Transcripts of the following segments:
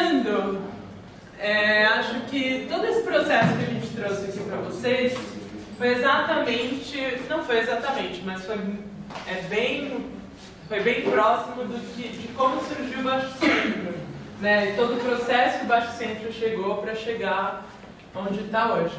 Começando, acho que todo esse processo que a gente trouxe aqui para vocês foi exatamente, não foi exatamente, mas foi bem próximo de como surgiu o Baixo Centro, né? E todo o processo que o Baixo Centro chegou para chegar onde está hoje.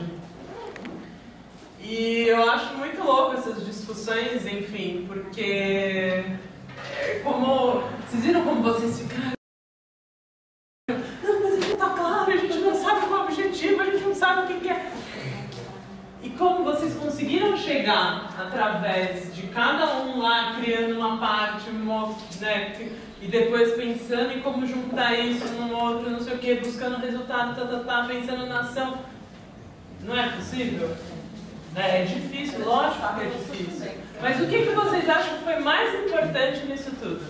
E eu acho muito louco essas discussões, enfim, porque vocês viram como vocês ficaram? Não, mas a gente está claro, a gente não sabe qual é o objetivo, a gente não sabe o que é. E como vocês conseguiram chegar através de cada um lá criando uma parte, né, e depois pensando em como juntar isso num outro, não sei o que, buscando resultado, pensando na ação. Não é possível? É difícil, lógico que é difícil. Mas o que vocês acham que foi mais importante nisso tudo?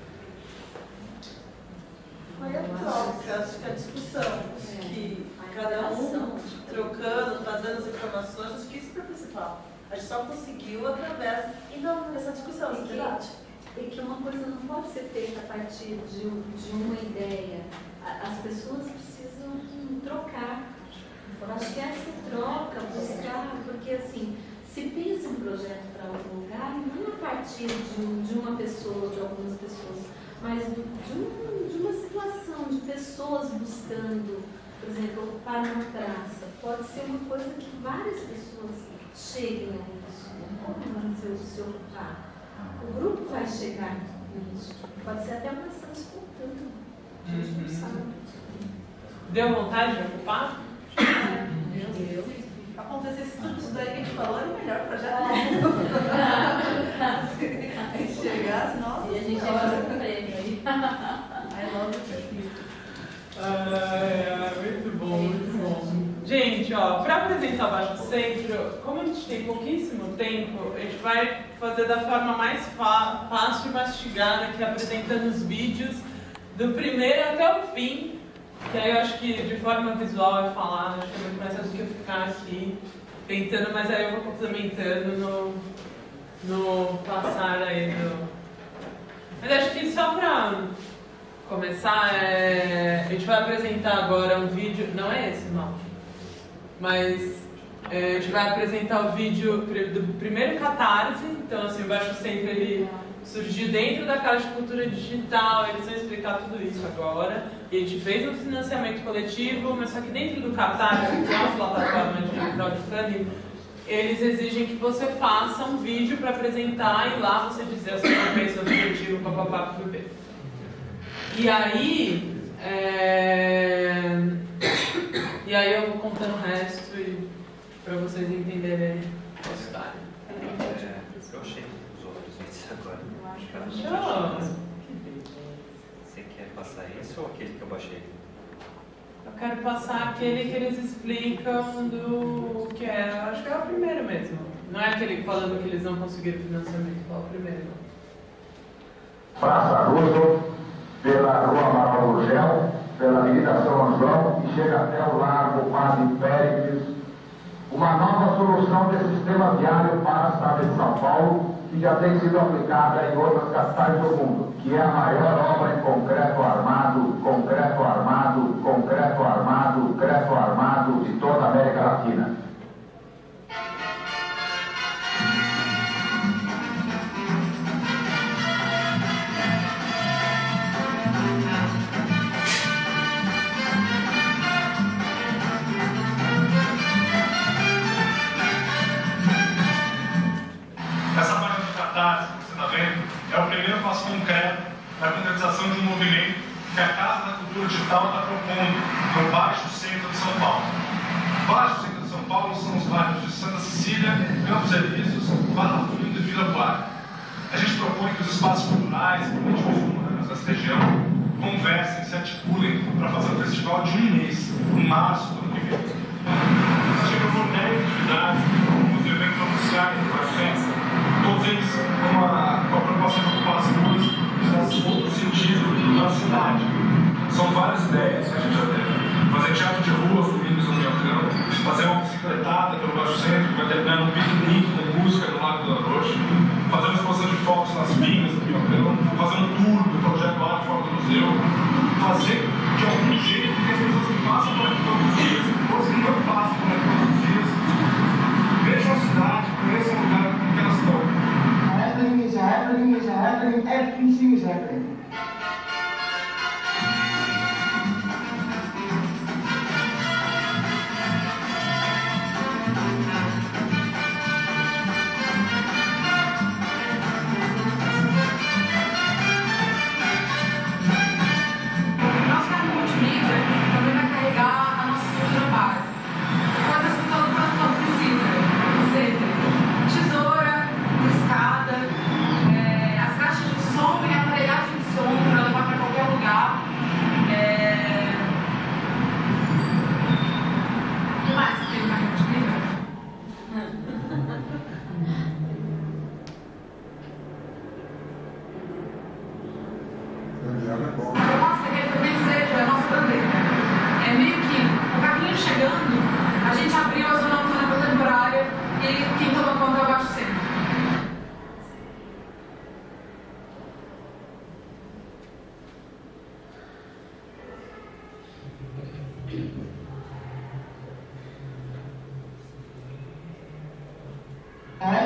Foi a troca, acho que a discussão, que cada um trocando, trazendo as informações, acho que isso foi o principal. A gente só conseguiu através dessa discussão, esse debate. E que uma coisa não pode ser feita a partir de uma ideia. As pessoas precisam trocar. Acho que essa troca, buscar, porque assim, se pensa um projeto para algum lugar, não a partir de uma pessoa, de algumas pessoas, mas de uma situação, de pessoas buscando, por exemplo, ocupar uma praça. Pode ser uma coisa que várias pessoas cheguem a isso. Como vão se ocupar? O grupo vai chegar nisso. Pode ser até uma ação espontânea. A gente não sabe. Deu vontade de ocupar? Acontecesse tudo isso daí que a gente falou, era o melhor projeto. Se a gente chegasse, nossa, e a gente chegou no prêmio aí. Aí logo muito bom, muito bom. Gente, para apresentar o Baixo Centro, como a gente tem pouquíssimo tempo, a gente vai fazer da forma mais fácil e mastigada, que é apresentando os vídeos do primeiro até o fim. Que aí eu acho que de forma visual e falada, acho que é muito mais fácil do que eu ficar aqui tentando, mas aí eu vou complementando no passar aí do... Mas acho que só para começar, a gente vai apresentar agora um vídeo, não é esse, não, mas a gente vai apresentar o vídeo do primeiro Catarse. Então assim, o Baixo Centro ele surgiu dentro da Caixa de Cultura Digital, eles vão explicar tudo isso agora. E a gente fez um financiamento coletivo, mas só que dentro do Catarse, que é uma plataforma de crowdfunding, eles exigem que você faça um vídeo para apresentar e lá você dizer a sua cabeça, o objetivo, papapá, bebê. E aí, eu vou contando o resto para vocês entenderem a história. Eu achei os outros vídeos agora. Você quer passar esse ou aquele que eu baixei? Eu quero passar aquele que eles explicam do que é. Acho que é o primeiro mesmo. Não é aquele falando que eles não conseguiram financiamento, é o primeiro. Praça Roosevelt, pela Rua Amaral Gurgel, pela Avenida São João e chega até o Largo Padre Pérez. Uma nova solução de sistema viário para a cidade de São Paulo, que já tem sido aplicada em outras capitais do mundo, que é a maior obra em concreto armado de toda a América Latina. Essa página do Catarse que você está vendo é o primeiro passo concreto da concretização de um movimento que a Casa da Cultura Digital está propondo no Baixo Centro de São Paulo. O Baixo Centro de São Paulo são os bairros de Santa Cecília, Campos Elíseos, Barra Funda e Vila Buarque. A gente propõe que os espaços culturais e políticos humanos dessa região conversem, se articulem para fazer um festival de um mês, em março do ano que vem. A gente propõe 10 atividades, os eventos oficiais do Baixo Centro, todos eles com a proposta de ocupar as ruas e dar outro sentido na cidade. São várias ideias que a gente já teve. Fazer teatro de rua, os domingos no Minhocão, fazer uma bicicletada pelo Baixo Centro, que vai terminar num piquenique com música no Lago do Laroche, fazer uma exposição de focos nas vinhas do Minhocão, fazer um tour do projeto Arte Fora do Museu, fazer de algum jeito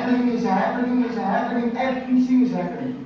happening is happening is happening, everything is happening.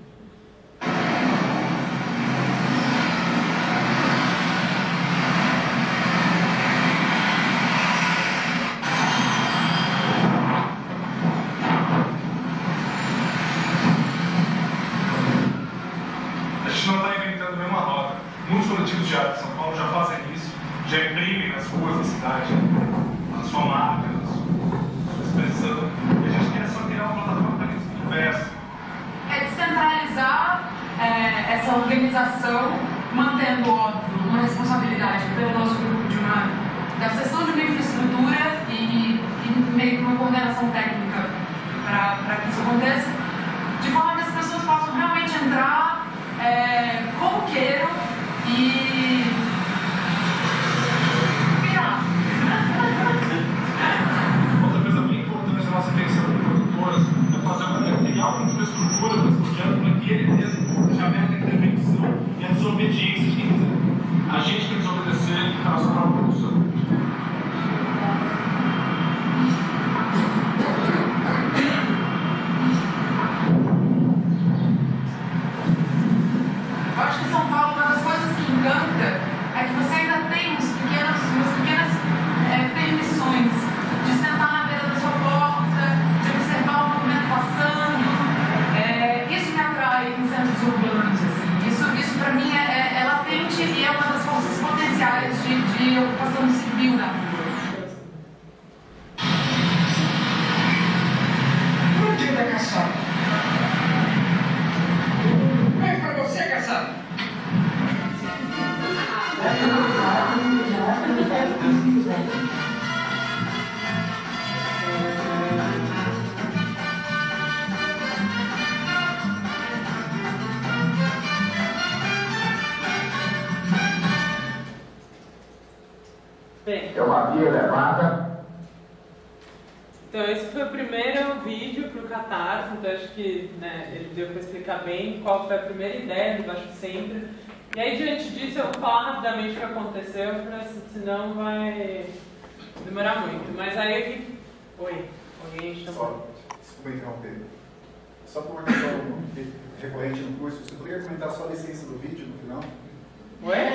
A gente não está inventando nenhuma roda. Muitos coletivos de arte de São Paulo já fazem isso, já imprimem nas ruas da cidade a sua marca, a sua expressão. E a gente quer só criar uma plataforma para que isso converse. É descentralizar essa organização, mantendo, óbvio, uma responsabilidade pelo nosso grupo da cessão de uma infraestrutura e meio que uma coordenação técnica para que isso aconteça, de forma que as pessoas possam realmente entrar como queiram e virar. Outra coisa bem importante da nossa intenção de produtoras é fazer criar uma infraestrutura para esse projeto para que ele mesmo já meta a intervenção e a desobediência de quem quiser. A gente tem que desobedecer a nossa própria produção. Eu acho que São Paulo, uma das coisas que encanta é que você ainda tem umas pequenas permissões de sentar na beira da sua porta, de observar o movimento passando. Isso me atrai em centros urbanos. Assim. Isso para mim é latente e é uma das forças potenciais de ocupação civil na rua. Bom dia da caçada. Vem pra você, caçada. Bem, É uma via elevada. então esse foi o primeiro vídeo para o Catarse, então acho que ele deu para explicar bem qual foi a primeira ideia do Baixo Centro. E aí, diante disso, eu vou falar rapidamente o que aconteceu, senão vai demorar muito. Mas aí aqui... Oi, alguém chamou? Desculpa interromper. Só por uma questão recorrente no curso, você poderia comentar só a licença do vídeo no final? Ué?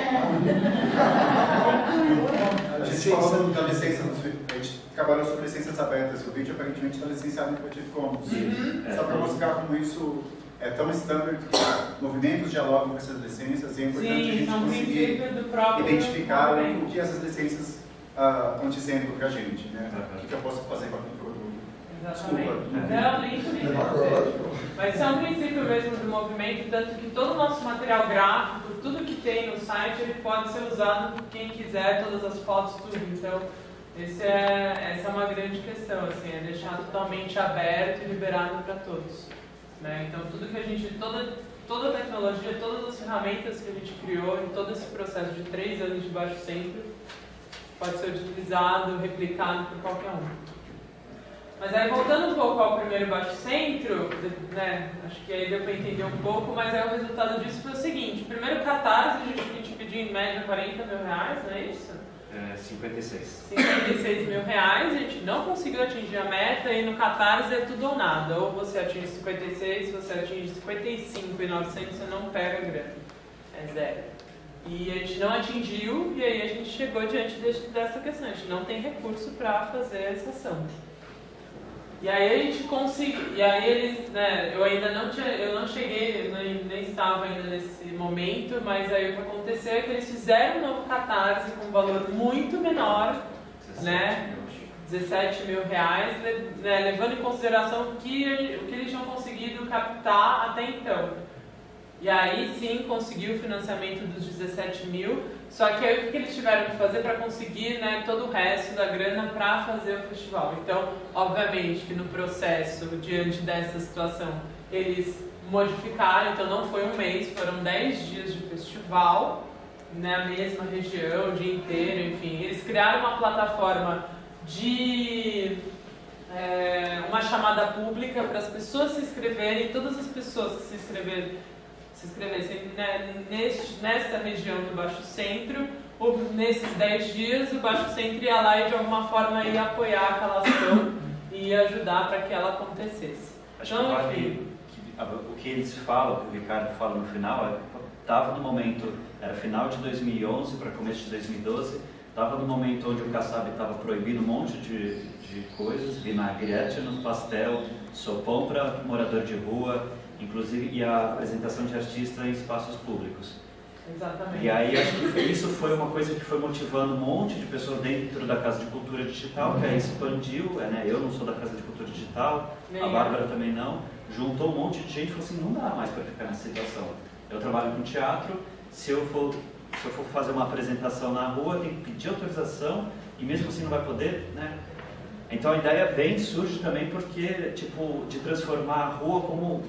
A gente falou da licença, a gente trabalhou sobre licenças abertas. O vídeo aparentemente está licenciado no Creative Commons. Só para mostrar como isso é tão standard que movimentos dialogam com essas licenças e é importante a gente conseguir identificar o que essas licenças estão dizendo para a gente, né? O que eu posso fazer para o produto. Exatamente. Desculpa. Não, nem mas isso é um princípio mesmo do movimento, tanto que todo o nosso material gráfico, tudo que tem no site, ele pode ser usado por quem quiser, todas as fotos, tudo. Então, essa é uma grande questão, assim, é deixar totalmente aberto e liberado para todos. Né? Então, tudo que a gente, toda a tecnologia, todas as ferramentas que a gente criou em todo esse processo de 3 anos de Baixo Centro, pode ser utilizado, replicado por qualquer um. Mas aí, voltando um pouco ao primeiro Baixo Centro, né, acho que aí deu para entender um pouco, mas aí o resultado disso foi o seguinte: primeiro Catarse, a gente pediu em média 40 mil reais, não é isso? 56. 56 mil reais, a gente não conseguiu atingir a meta e no Catarse é tudo ou nada. Ou você atinge 56, se você atinge 55.900, você não pega grana. É zero. E a gente não atingiu e aí a gente chegou diante dessa questão. A gente não tem recurso para fazer essa ação. E aí a gente conseguiu, e aí eles, né, eu não cheguei, nem estava ainda nesse momento, mas aí o que aconteceu é que eles fizeram um novo Catarse com um valor muito menor, 17 mil reais, né, levando em consideração o que eles tinham conseguido captar até então. E aí sim conseguiu o financiamento dos 17 mil, só que aí o que eles tiveram que fazer para conseguir, né, todo o resto da grana para fazer o festival. Então, obviamente que no processo, diante dessa situação, eles modificaram, então não foi um mês, foram 10 dias de festival, na mesma região, o dia inteiro, enfim. Eles criaram uma plataforma de uma chamada pública para as pessoas se inscreverem, todas as pessoas que se inscrevessem nesta região do Baixo Centro, ou nesses 10 dias, o Baixo Centro ia lá e de alguma forma ia apoiar aquela ação e e ajudar para que ela acontecesse. Acho que o que eles falam, o que o Ricardo fala no final, estava no momento, era final de 2011 para começo de 2012, estava no momento onde o Kassab estava proibindo um monte de coisas, vinagrete no pastel, sopão para morador de rua, inclusive, e a apresentação de artista em espaços públicos. Exatamente. E aí acho que isso foi uma coisa que foi motivando um monte de pessoas dentro da Casa de Cultura Digital, que aí expandiu, né? Eu não sou da Casa de Cultura Digital, a Bárbara também não, juntou um monte de gente e falou assim, não dá mais para ficar nessa situação. Eu trabalho com teatro, se eu for fazer uma apresentação na rua, eu tenho que pedir autorização e mesmo assim não vai poder, né? Então a ideia surge também porque, tipo, de transformar a rua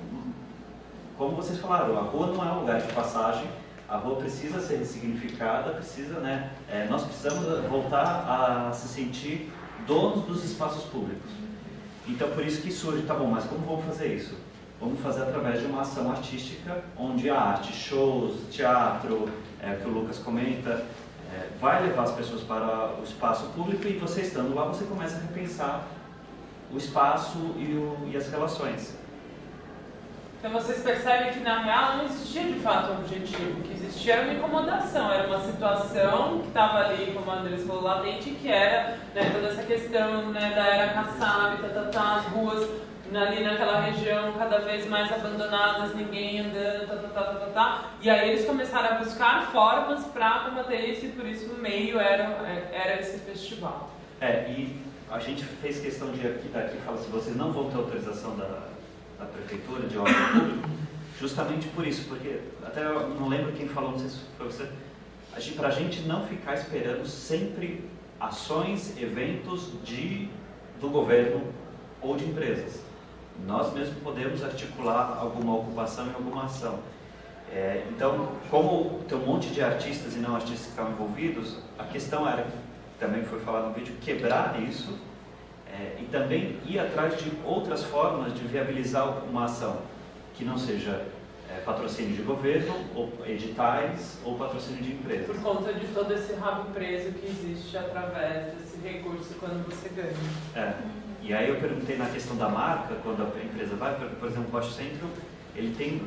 como vocês falaram, a rua não é um lugar de passagem, a rua precisa ser ressignificada, né? Nós precisamos voltar a se sentir donos dos espaços públicos. Então por isso que surge, tá bom, mas como vamos fazer isso? Vamos fazer através de uma ação artística, onde a arte, shows, teatro, que o Lucas comenta, vai levar as pessoas para o espaço público e você estando lá, você começa a repensar o espaço e as relações. Então vocês percebem que na real não existia de fato um objetivo, o que existia era uma incomodação, era uma situação que estava ali, como a Andressa falou, latente, que era, né, toda essa questão, né, da era Kassab, as ruas ali naquela região cada vez mais abandonadas, ninguém andando, e aí eles começaram a buscar formas para combater isso e por isso o meio era esse festival. E a gente fez questão de aqui falar assim, vocês não vão ter autorização da prefeitura de ordem pública, justamente por isso, porque até eu não lembro quem falou, não sei se foi você, para a gente não ficar esperando sempre ações, eventos do governo ou de empresas. Nós mesmos podemos articular alguma ocupação e alguma ação. Então, como tem um monte de artistas e não artistas que estavam envolvidos, a questão era, também foi falado no vídeo, quebrar isso e também ir atrás de outras formas de viabilizar uma ação, que não seja patrocínio de governo, ou editais, ou patrocínio de empresas. Por conta de todo esse rabo preso que existe através desse recurso quando você ganha. E aí eu perguntei na questão da marca, quando a empresa vai, por exemplo, o Baixo Centro, ele tem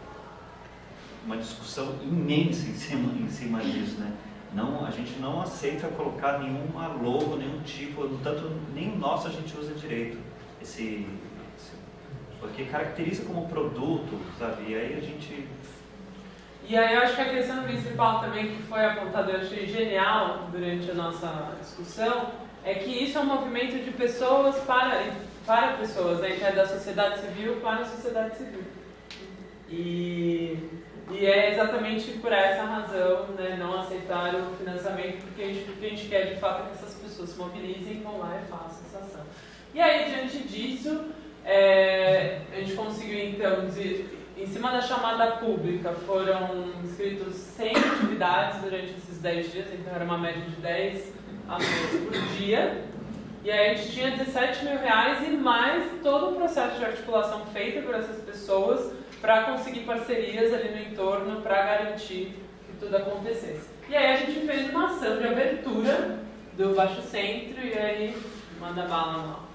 uma discussão imensa em cima disso, né? A gente não aceita colocar nenhuma logo, nenhum tipo, no tanto nem o nosso a gente usa direito, porque caracteriza como produto, sabe? E aí a gente... E aí eu acho que a questão principal também que foi apontada, eu achei genial durante a nossa discussão, é que isso é um movimento de pessoas para pessoas, né? Que é da sociedade civil para a sociedade civil. E é exatamente por essa razão, né, não aceitar o financiamento, porque o que a gente quer de fato é que essas pessoas se mobilizem, vão lá e façam essa ação. E aí, diante disso, a gente conseguiu então, em cima da chamada pública, foram inscritos 100 atividades durante esses 10 dias, então era uma média de 10 ações por dia. E aí a gente tinha R$17 mil e mais todo o processo de articulação feito por essas pessoas para conseguir parcerias ali no entorno para garantir que tudo acontecesse. E aí a gente fez uma ação de abertura do Baixo Centro e aí manda bala lá.